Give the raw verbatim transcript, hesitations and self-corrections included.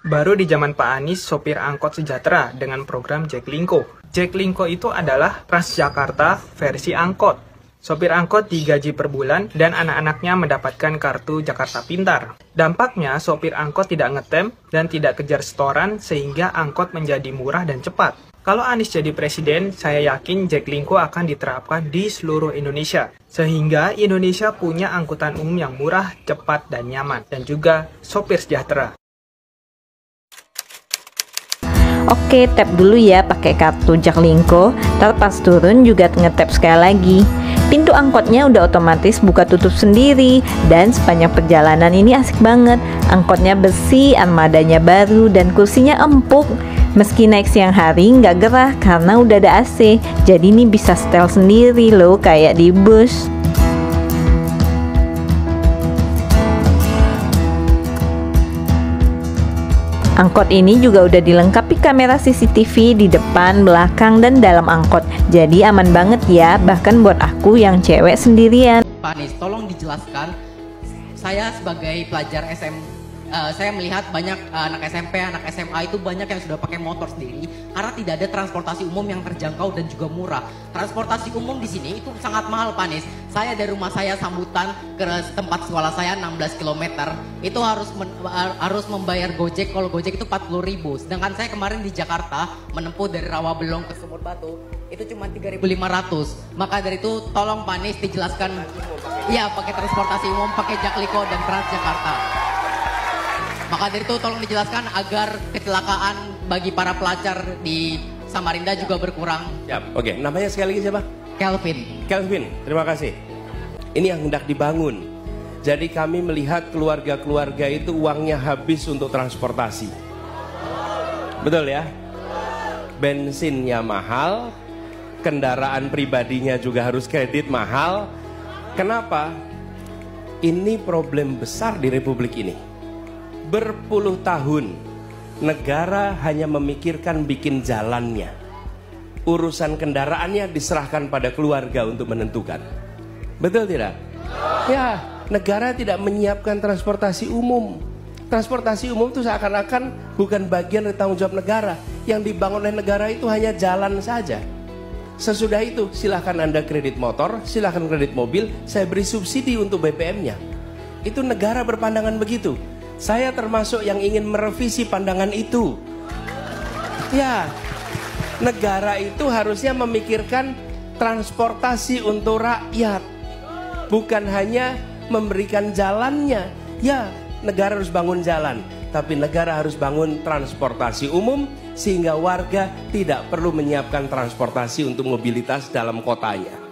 Baru di zaman Pak Anies, sopir angkot sejahtera dengan program Jaklingko. Jaklingko itu adalah Transjakarta versi angkot. Sopir angkot digaji per bulan dan anak-anaknya mendapatkan kartu Jakarta Pintar. Dampaknya, sopir angkot tidak ngetem dan tidak kejar setoran sehingga angkot menjadi murah dan cepat. Kalau Anies jadi presiden, saya yakin Jaklingko akan diterapkan di seluruh Indonesia. Sehingga Indonesia punya angkutan umum yang murah, cepat, dan nyaman. Dan juga sopir sejahtera. Oke, tap dulu ya pakai kartu Jaklingko. Ntar pas turun juga nge-tap sekali lagi. Pintu angkotnya udah otomatis buka tutup sendiri. Dan sepanjang perjalanan ini asik banget. Angkotnya besi, armadanya baru, dan kursinya empuk. Meski naik siang hari nggak gerah karena udah ada A C. Jadi ini bisa setel sendiri loh kayak di bus. Angkot ini juga udah dilengkapi kamera C C T V di depan, belakang, dan dalam angkot. Jadi aman banget ya, bahkan buat aku yang cewek sendirian. Pak Anies, tolong dijelaskan. Saya sebagai pelajar S M, uh, saya melihat banyak uh, anak S M P, anak S M A itu banyak yang sudah pakai motor sendiri karena tidak ada transportasi umum yang terjangkau dan juga murah. Transportasi umum di sini itu sangat mahal, Pak Anies. Saya dari rumah saya Sambutan ke tempat sekolah saya enam belas kilometer itu harus men, harus membayar Gojek. Kalau Gojek itu empat puluh ribu. Sedangkan saya kemarin di Jakarta menempuh dari Rawabelong ke Sumur Batu itu cuma tiga ribu lima ratus. Maka dari itu tolong Pak Anies dijelaskan. Iya, pakai transportasi umum, pakai Jaklingko dan Transjakarta. Maka dari itu tolong dijelaskan agar kecelakaan bagi para pelajar di Samarinda juga berkurang. Ya, oke. Namanya sekali lagi siapa? Kelvin. Kelvin, terima kasih. Ini yang hendak dibangun. Jadi kami melihat keluarga-keluarga itu uangnya habis untuk transportasi. Betul ya? Bensinnya mahal, kendaraan pribadinya juga harus kredit mahal. Kenapa? Ini problem besar di Republik ini. Berpuluh tahun negara hanya memikirkan bikin jalannya. Urusan kendaraannya diserahkan pada keluarga untuk menentukan. Betul tidak? Ya, negara tidak menyiapkan transportasi umum. Transportasi umum itu seakan-akan bukan bagian dari tanggung jawab negara. Yang dibangun oleh negara itu hanya jalan saja. Sesudah itu silahkan Anda kredit motor, silahkan kredit mobil, saya beri subsidi untuk B P M-nya. Itu negara berpandangan begitu. Saya termasuk yang ingin merevisi pandangan itu. Ya, negara itu harusnya memikirkan transportasi untuk rakyat, bukan hanya memberikan jalannya. Ya, negara harus bangun jalan, tapi negara harus bangun transportasi umum sehingga warga tidak perlu menyiapkan transportasi untuk mobilitas dalam kotanya.